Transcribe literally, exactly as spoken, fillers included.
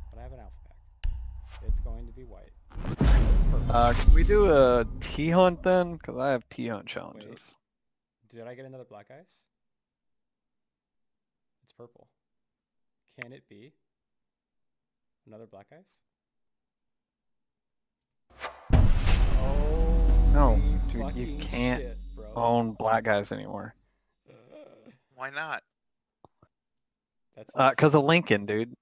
But I have an alpha pack. It's going to be white. Uh, can we do a T-Hunt then? Because I have T-Hunt challenges. Wait, did I get another black ice? It's purple. Can it be another black ice? Oh, No, dude, you can't shit, bro. own black guys anymore. Why not? That's Uh, cause of Lincoln, dude.